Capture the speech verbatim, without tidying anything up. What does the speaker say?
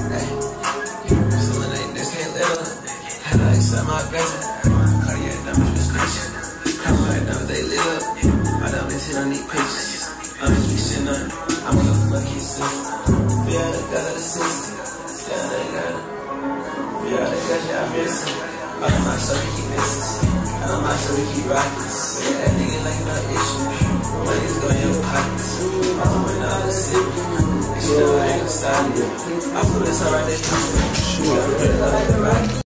Hey, someone ain't this can't live up. Had I accept my blessing. Cardiac damage prescription. Crime right now, they live up. My diamonds hit on these pictures. I'm in shit on. I'm gonna fuck his sister. Feel the guts of the system. Yeah, they got it. Feel the guts, yeah, I miss it. I'm not sure we keep missing. I'm not sure we keep rocking. Yeah, that nigga like no issue. Money's going in your pockets. I'm going out the city. And she know I ain't gonna stop it. I put this on right there. Shoot, I put it like a rocket.